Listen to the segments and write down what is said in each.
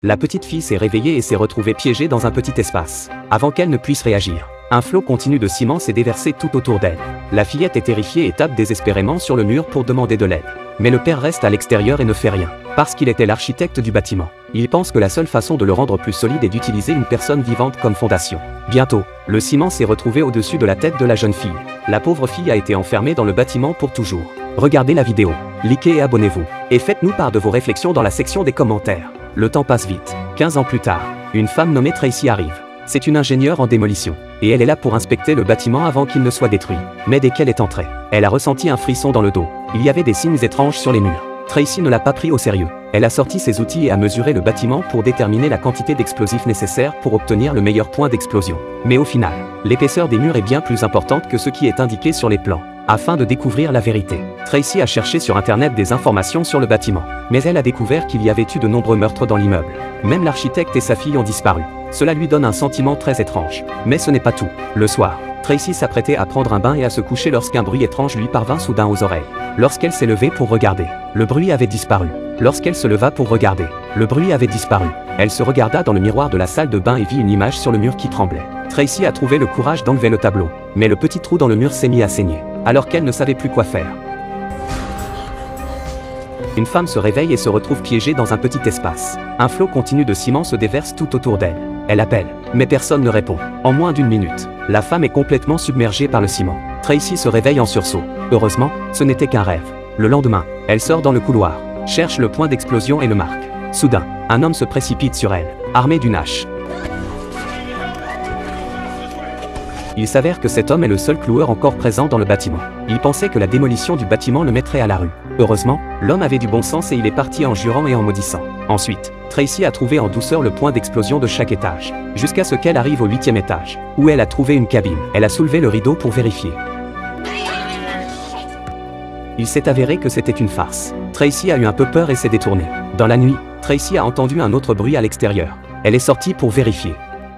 La petite fille s'est réveillée et s'est retrouvée piégée dans un petit espace. Avant qu'elle ne puisse réagir, un flot continu de ciment s'est déversé tout autour d'elle. La fillette est terrifiée et tape désespérément sur le mur pour demander de l'aide. Mais le père reste à l'extérieur et ne fait rien, parce qu'il était l'architecte du bâtiment. Il pense que la seule façon de le rendre plus solide est d'utiliser une personne vivante comme fondation. Bientôt, le ciment s'est retrouvé au-dessus de la tête de la jeune fille. La pauvre fille a été enfermée dans le bâtiment pour toujours. Regardez la vidéo, likez et abonnez-vous. Et faites-nous part de vos réflexions dans la section des commentaires. Le temps passe vite. 15 ans plus tard, une femme nommée Tracy arrive. C'est une ingénieure en démolition, et elle est là pour inspecter le bâtiment avant qu'il ne soit détruit. Mais dès qu'elle est entrée, elle a ressenti un frisson dans le dos. Il y avait des signes étranges sur les murs. Tracy ne l'a pas pris au sérieux. Elle a sorti ses outils et a mesuré le bâtiment pour déterminer la quantité d'explosifs nécessaires pour obtenir le meilleur point d'explosion. Mais au final, l'épaisseur des murs est bien plus importante que ce qui est indiqué sur les plans. Afin de découvrir la vérité, Tracy a cherché sur internet des informations sur le bâtiment. Mais elle a découvert qu'il y avait eu de nombreux meurtres dans l'immeuble. Même l'architecte et sa fille ont disparu. Cela lui donne un sentiment très étrange. Mais ce n'est pas tout. Le soir, Tracy s'apprêtait à prendre un bain et à se coucher lorsqu'un bruit étrange lui parvint soudain aux oreilles. Lorsqu'elle s'est levée pour regarder, le bruit avait disparu. Lorsqu'elle se leva pour regarder, le bruit avait disparu. Elle se regarda dans le miroir de la salle de bain et vit une image sur le mur qui tremblait. Tracy a trouvé le courage d'enlever le tableau, mais le petit trou dans le mur s'est mis à saigner, alors qu'elle ne savait plus quoi faire. Une femme se réveille et se retrouve piégée dans un petit espace. Un flot continu de ciment se déverse tout autour d'elle. Elle appelle, mais personne ne répond. En moins d'une minute, la femme est complètement submergée par le ciment. Tracy se réveille en sursaut. Heureusement, ce n'était qu'un rêve. Le lendemain, elle sort dans le couloir, cherche le point d'explosion et le marque. Soudain, un homme se précipite sur elle, armé d'une hache. Il s'avère que cet homme est le seul cloueur encore présent dans le bâtiment. Il pensait que la démolition du bâtiment le mettrait à la rue. Heureusement, l'homme avait du bon sens et il est parti en jurant et en maudissant. Ensuite, Tracy a trouvé en douceur le point d'explosion de chaque étage, jusqu'à ce qu'elle arrive au 8e étage, où elle a trouvé une cabine. Elle a soulevé le rideau pour vérifier. Il s'est avéré que c'était une farce. Tracy a eu un peu peur et s'est détournée. Dans la nuit, Tracy a entendu un autre bruit à l'extérieur. Elle est sortie pour vérifier.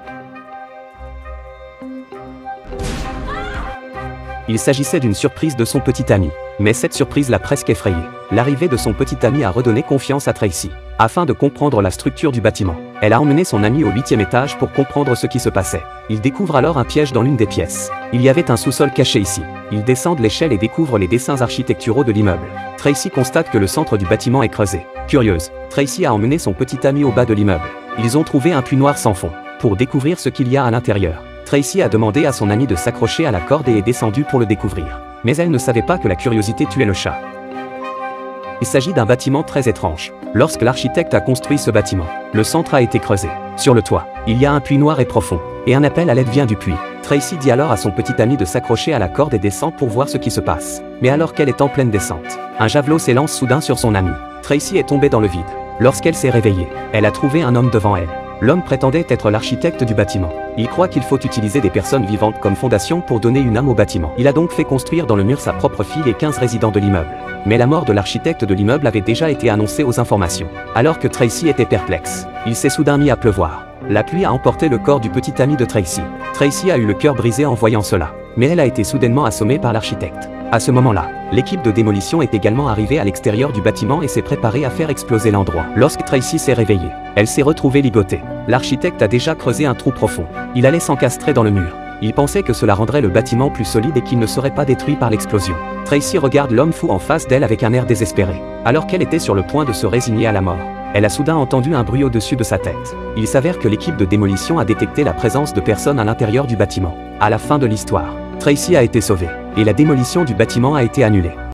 Il s'agissait d'une surprise de son petit ami. Mais cette surprise l'a presque effrayée. L'arrivée de son petit ami a redonné confiance à Tracy. Afin de comprendre la structure du bâtiment, elle a emmené son ami au 8e étage pour comprendre ce qui se passait. Il découvre alors un piège dans l'une des pièces. Il y avait un sous-sol caché ici. Ils descendent l'échelle et découvrent les dessins architecturaux de l'immeuble. Tracy constate que le centre du bâtiment est creusé. Curieuse, Tracy a emmené son petit ami au bas de l'immeuble. Ils ont trouvé un puits noir sans fond. Pour découvrir ce qu'il y a à l'intérieur, Tracy a demandé à son ami de s'accrocher à la corde et est descendue pour le découvrir. Mais elle ne savait pas que la curiosité tuait le chat. Il s'agit d'un bâtiment très étrange. Lorsque l'architecte a construit ce bâtiment, le centre a été creusé. Sur le toit, il y a un puits noir et profond, et un appel à l'aide vient du puits. Tracy dit alors à son petit ami de s'accrocher à la corde et descend pour voir ce qui se passe. Mais alors qu'elle est en pleine descente, un javelot s'élance soudain sur son ami. Tracy est tombée dans le vide. Lorsqu'elle s'est réveillée, elle a trouvé un homme devant elle. L'homme prétendait être l'architecte du bâtiment. Il croit qu'il faut utiliser des personnes vivantes comme fondation pour donner une âme au bâtiment. Il a donc fait construire dans le mur sa propre fille et 15 résidents de l'immeuble. Mais la mort de l'architecte de l'immeuble avait déjà été annoncée aux informations. Alors que Tracy était perplexe, il s'est soudain mis à pleuvoir. La pluie a emporté le corps du petit ami de Tracy. Tracy a eu le cœur brisé en voyant cela. Mais elle a été soudainement assommée par l'architecte. À ce moment-là, l'équipe de démolition est également arrivée à l'extérieur du bâtiment et s'est préparée à faire exploser l'endroit. Lorsque Tracy s'est réveillée, elle s'est retrouvée ligotée. L'architecte a déjà creusé un trou profond. Il allait s'encastrer dans le mur. Il pensait que cela rendrait le bâtiment plus solide et qu'il ne serait pas détruit par l'explosion. Tracy regarde l'homme fou en face d'elle avec un air désespéré. Alors qu'elle était sur le point de se résigner à la mort, elle a soudain entendu un bruit au-dessus de sa tête. Il s'avère que l'équipe de démolition a détecté la présence de personnes à l'intérieur du bâtiment. À la fin de l'histoire, Tracy a été sauvée, et la démolition du bâtiment a été annulée.